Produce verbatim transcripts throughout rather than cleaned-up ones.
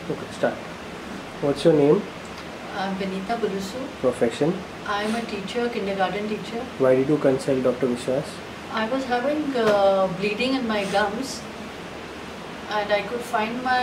Okay, start. What's your name? I'm Vinita Burusu. Profession? I'm a teacher, kindergarten teacher. Why did you consult Doctor Vishwas? I was having uh, bleeding in my gums and I could find my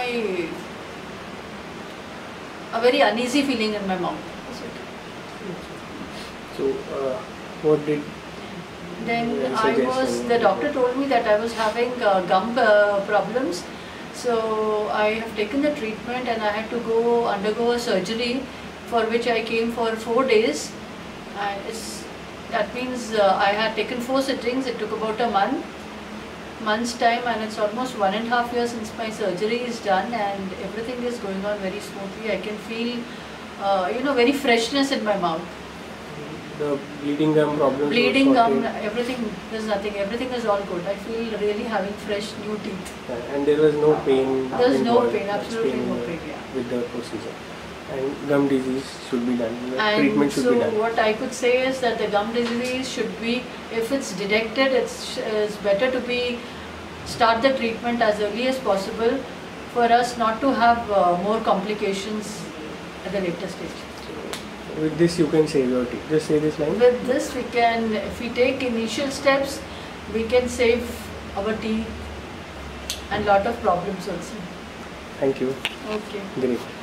a very uneasy feeling in my mouth. That's it. So, uh, what did Then you I suggest was, when- the doctor told me that I was having uh, gum uh, problems. So I have taken the treatment and I had to go undergo a surgery for which I came for four days. And it's, that means uh, I had taken four sittings. It took about a month, month's time, and it's almost one and a half years since my surgery is done, and everything is going on very smoothly. I can feel, uh, you know, very freshness in my mouth. the bleeding gum problem? Bleeding gum, everything, there's nothing, everything is all good. I feel really having fresh new teeth. And there was no pain? There's no involved, pain, absolutely pain no pain, yeah. with the procedure. And gum disease should be done. The And treatment should so be done. what I could say is that the gum disease should be, if it's detected, it's, it's better to be start the treatment as early as possible for us not to have uh, more complications at the later stage. With this you can save your teeth. Just say this line. With this we can, if we take initial steps, we can save our teeth and lot of problems also. Thank you. Okay. Great.